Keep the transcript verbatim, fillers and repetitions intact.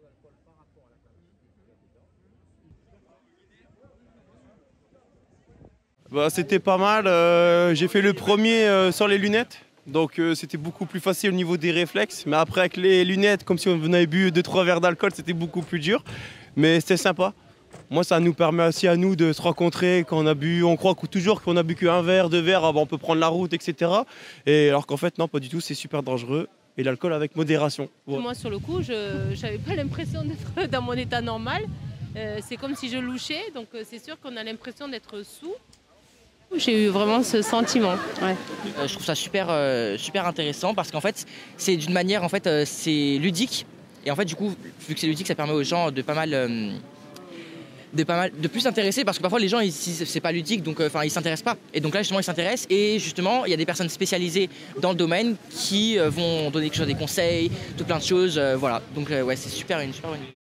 Bah, c'était pas mal. Euh, j'ai fait le premier euh, sans les lunettes. Donc euh, c'était beaucoup plus facile au niveau des réflexes. Mais après avec les lunettes, comme si on avait bu deux trois verres d'alcool, c'était beaucoup plus dur. Mais c'était sympa. Moi, ça nous permet aussi à nous de se rencontrer quand on a bu. On croit que, toujours qu'on a bu qu'un verre, deux verres, ah bah, on peut prendre la route, et cetera. Et alors qu'en fait, non, pas du tout, c'est super dangereux. Et l'alcool avec modération. Ouais. Moi, sur le coup, je n'avais pas l'impression d'être dans mon état normal. Euh, c'est comme si je louchais, donc euh, c'est sûr qu'on a l'impression d'être sous. J'ai eu vraiment ce sentiment. Ouais. Euh, je trouve ça super, euh, super intéressant parce qu'en fait, c'est d'une manière, en fait, euh, c'est ludique. Et en fait, du coup, vu que c'est ludique, ça permet aux gens de pas mal... Euh, de pas mal de plus s'intéresser parce que parfois les gens ils, c'est pas ludique donc enfin euh, ils s'intéressent pas et donc là justement ils s'intéressent et justement il y a des personnes spécialisées dans le domaine qui euh, vont donner des conseils, tout plein de choses euh, voilà donc euh, ouais c'est super une super bonne idée.